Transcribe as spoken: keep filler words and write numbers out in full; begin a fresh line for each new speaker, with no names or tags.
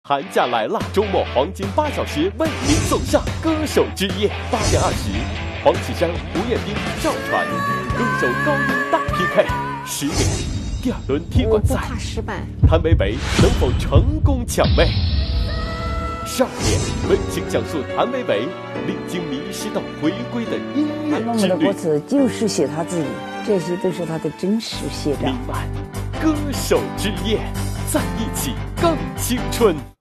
寒假来了，周末黄金八小时为您送上歌手之夜。八点二十，黄绮珊、胡彦斌、赵传歌手高音大 P K。十点，第二轮踢馆赛，
怕失败，
谭维维能否成功抢妹？十二点，温情讲述谭维维历经迷失到回归的音乐之旅。
他的歌词就是写他自己，这些都是他的真实写照。
明晚，歌手之夜，在一起更青春。